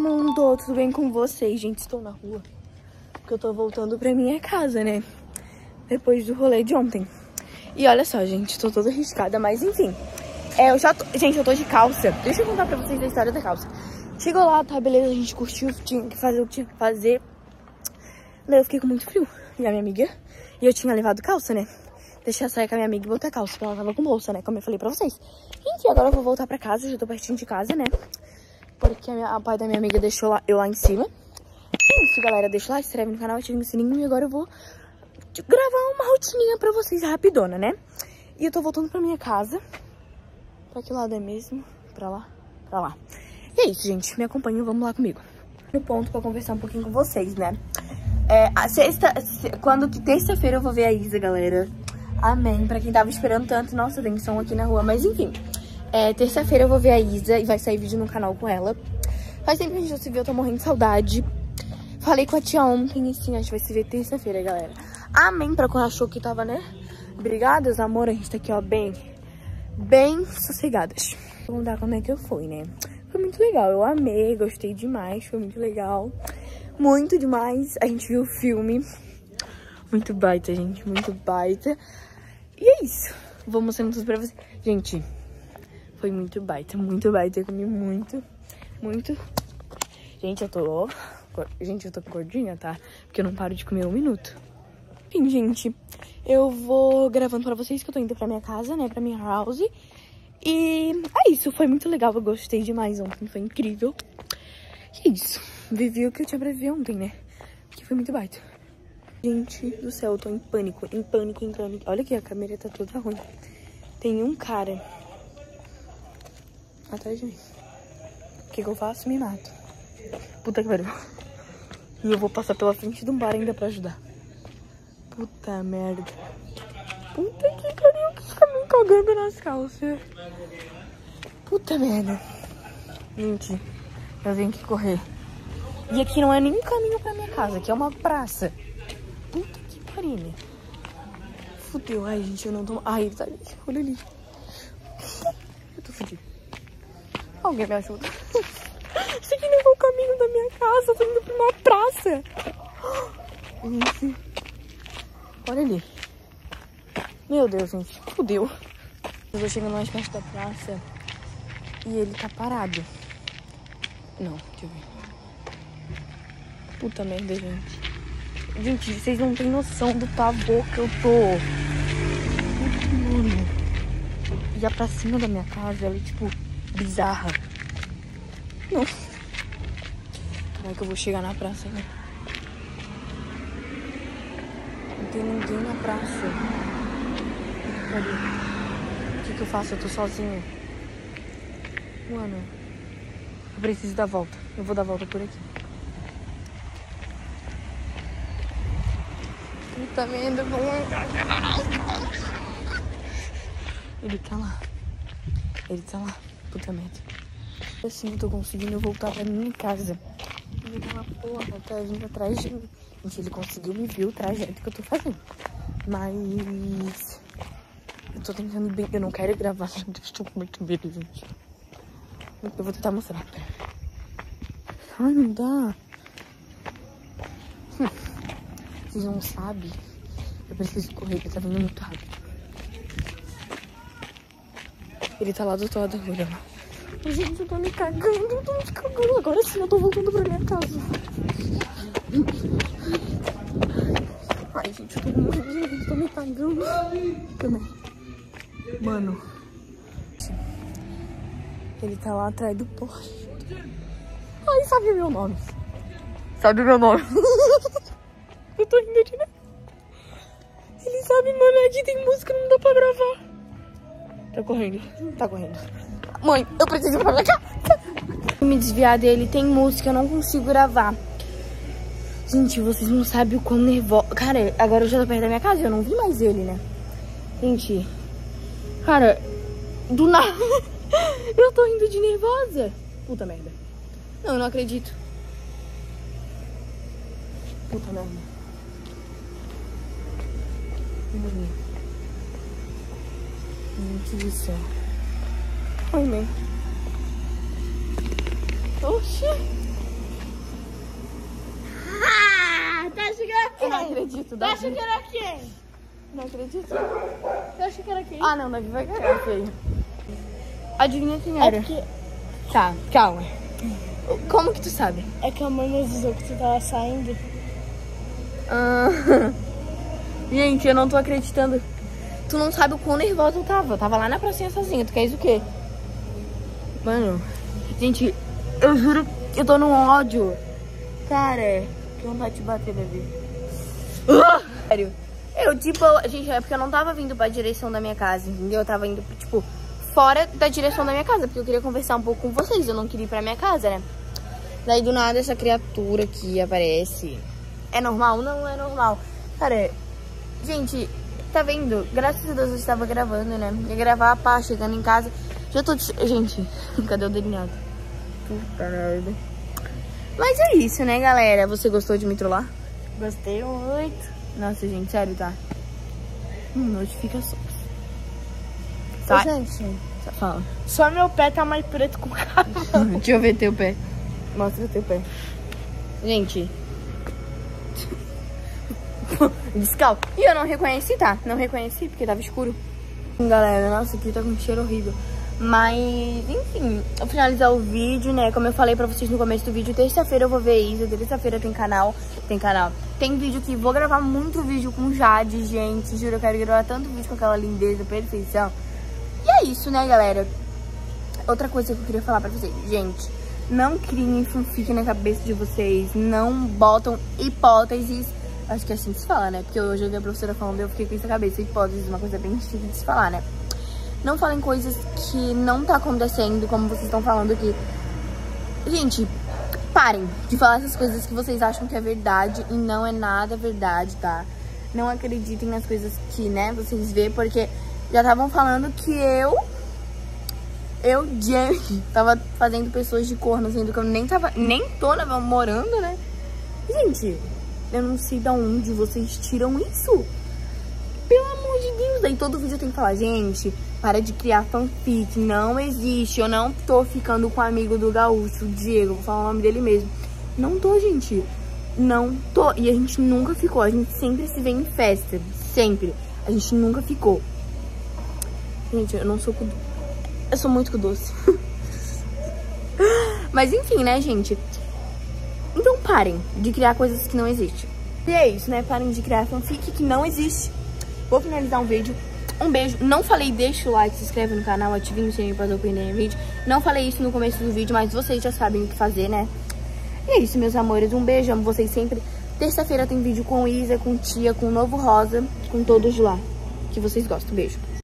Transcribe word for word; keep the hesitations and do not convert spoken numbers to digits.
mundo, tudo bem com vocês? Gente, estou na rua porque eu tô voltando pra minha casa, né? Depois do rolê de ontem. E olha só, gente, tô toda arriscada, mas enfim. É, eu já tô... Gente, eu tô de calça. Deixa eu contar pra vocês a história da calça. Chegou lá, tá, beleza, a gente curtiu, tinha que fazer o que tinha que fazer. Daí eu fiquei com muito frio. E a minha amiga... E eu tinha levado calça, né? Deixei eu sair com a minha amiga e botar calça, porque ela tava com bolsa, né? Como eu falei pra vocês. Enfim, agora eu vou voltar pra casa, já tô pertinho de casa, né? Porque a, minha, a pai da minha amiga deixou lá, eu lá em cima. É isso, galera. Deixa lá, se inscreve no canal, ativa o sininho. E agora eu vou gravar uma rotininha pra vocês, rapidona, né? E eu tô voltando pra minha casa. Pra que lado é mesmo? Pra lá? Pra lá. E é isso, gente. Me acompanham, vamos lá comigo. No ponto pra conversar um pouquinho com vocês, né? É, a sexta... Quando que terça-feira eu vou ver a Isa, galera. Amém. Pra quem tava esperando tanto. Nossa, tem som aqui na rua. Mas enfim. É, terça-feira eu vou ver a Isa. E vai sair vídeo no canal com ela. Faz tempo que a gente não se viu. Eu tô morrendo de saudade. Falei com a tia ontem. E sim, a gente vai se ver terça-feira, galera. Amém. Pra quem achou que tava, né? Obrigadas, amor. A gente tá aqui, ó, bem... Bem sossegadas. Vou contar como é que eu fui, né? Foi muito legal. Eu amei. Gostei demais. Foi muito legal. Muito demais. A gente viu o filme. Muito baita, gente. Muito baita. E é isso. Vou mostrando tudo pra vocês. Gente, foi muito baita. Muito baita. Eu comi muito. Muito. Gente, eu tô... Gente, eu tô gordinha, tá? Porque eu não paro de comer um minuto. Enfim, gente. Eu vou gravando pra vocês que eu tô indo pra minha casa, né? Pra minha house. E é isso. Foi muito legal. Eu gostei demais ontem. Foi incrível. E é isso. Vivi o que eu tinha pra viver ontem, né? Que foi muito baita. Gente do céu, eu tô em pânico, em pânico, em pânico. Olha aqui, a câmera tá toda ruim. Tem um cara atrás de mim. O que que eu faço? Me mato. Puta que pariu. E eu vou passar pela frente de um bar ainda pra ajudar. Puta merda. Puta que pariu, que fica me cagando nas calças. Puta merda. Gente, eu venho aqui correr. E aqui não é nem um caminho pra minha casa, aqui é uma praça. Puta que pariu. Fudeu. Ai, gente, eu não tô... Ai, ele tá ali. Olha ali. Eu tô fudido. Alguém me ajuda. Isso aqui não é o caminho da minha casa. Eu tô indo pra uma praça. Gente. Olha ali. Meu Deus, gente. Fudeu. Eu tô chegando mais perto da praça. E ele tá parado. Não, deixa eu ver. Puta merda, gente. Gente, vocês não têm noção do pavor que eu tô. Mano. E a pracinha da minha casa, ela é, tipo, bizarra. Não. Como é que eu vou chegar na praça, né? Não tem ninguém na praça. Cadê? O que que eu faço? Eu tô sozinha. Mano. Eu preciso dar volta. Eu vou dar volta por aqui. Puta merda, ele tá lá. Ele tá lá. Puta merda. Assim eu tô conseguindo voltar pra minha casa. Ele tá uma porra, tá vindo atrás de mim. Gente, ele conseguiu me ver o trajeto que eu tô fazendo. Mas... eu tô tentando bem... Eu não quero gravar, eu estou com muito medo, gente. Eu vou tentar mostrar. Ai, não dá. Hum. Vocês não sabem. Eu preciso correr, porque tá vindo muito rápido. Ele tá lá do outro lado da rua. Gente, eu tô me cagando, eu tô me cagando. Agora sim eu tô voltando pra minha casa. Ai, gente, eu tô morrendo, eu tô me cagando. Também. Mano. Ele tá lá atrás do poste. Ai, sabe o meu nome. Sabe o meu nome. Eu tô rindo de novo. Ele sabe, mano, aqui tem música, não dá pra gravar. Tá correndo, tá correndo. Mãe, eu preciso ir pra minha casa. Me desviar dele, tem música, eu não consigo gravar. Gente, vocês não sabem o quão nervosa. Cara, agora eu já tô perto da minha casa, eu não vi mais ele, né? Gente, cara, do nada. Eu tô indo de nervosa. Puta merda. Não, eu não acredito. Puta merda. Gente do céu. Ai, meu. Oxi. momento da Você acha que era quem? Não acredito. Você acha que era quem? Ah, não, Davi vai ganhar, feio. Adivinha quem É era? porque... Tá, calma. Como que tu sabe? É que a mãe me avisou que tu tava saindo. Ah, gente, eu não tô acreditando. Tu não sabe o quão nervosa eu tava. Eu tava lá na pracinha sozinha. Tu queres o quê? Mano, gente, eu juro que eu tô no ódio. Cara, que vontade de bater, Davi. Uh! Sério. Eu, tipo, gente, é porque eu não tava vindo pra direção da minha casa, entendeu? Eu tava indo, tipo, fora da direção da minha casa, porque eu queria conversar um pouco com vocês. Eu não queria ir pra minha casa, né? Daí, do nada, essa criatura aqui aparece. É normal? Não é normal. Cara, gente, tá vendo? Graças a Deus eu estava gravando, né? Ia gravar a pá, chegando em casa. Já tô... Gente, cadê o delineado? Puta merda. Mas é isso, né, galera? Você gostou de me trollar? Gostei muito. Nossa, gente, sério, tá? Hum, notificações. Ô, Sai. gente, Fala. só meu pé tá mais preto com cabelo. Deixa eu ver teu pé. Mostra teu pé. Gente. Descalço. E eu não reconheci, tá? Não reconheci porque tava escuro. Galera, nossa, aqui tá com um cheiro horrível. Mas, enfim, eu finalizar o vídeo, né? Como eu falei pra vocês no começo do vídeo, terça-feira eu vou ver Isa. Terça-feira tem canal. Tem canal. Tem vídeo que vou gravar muito vídeo com Jade, gente. Juro, eu quero gravar tanto vídeo com aquela lindeza, perfeição. E é isso, né, galera? Outra coisa que eu queria falar pra vocês. Gente, não criem fanfic na cabeça de vocês. Não botam hipóteses. Acho que é assim que se fala, né? Porque hoje eu vi a professora falando e eu fiquei com isso na cabeça. Hipóteses, uma coisa bem chique de se falar, né? Não falem coisas que não tá acontecendo, como vocês estão falando aqui. Gente, parem de falar essas coisas que vocês acham que é verdade e não é nada verdade, tá? Não acreditem nas coisas que, né, vocês vê, porque já estavam falando que eu, eu, Jamie, tava fazendo pessoas de corno, sendo que eu nem tava, nem tô namorando, né? Gente, eu não sei de onde vocês tiram isso. Pelo amor de Deus, daí todo vídeo eu tenho que falar, gente, para de criar fanfic, não existe, eu não tô ficando com o amigo do Gaúcho, o Diego, vou falar o nome dele mesmo. Não tô, gente, não tô, e a gente nunca ficou, a gente sempre se vê em festa, sempre, a gente nunca ficou. Gente, eu não sou com... eu sou muito com doce. Mas enfim, né, gente, então parem de criar coisas que não existem. E é isso, né, parem de criar fanfic que não existe. Vou finalizar um vídeo. Um beijo. Não falei, deixa o like, se inscreve no canal, ative o sininho para opinar no vídeo. Não falei isso no começo do vídeo, mas vocês já sabem o que fazer, né? E é isso, meus amores. Um beijo, amo vocês sempre. Terça-feira tem vídeo com Isa, com Tia, com o Novo Rosa, com todos lá que vocês gostam. Beijo.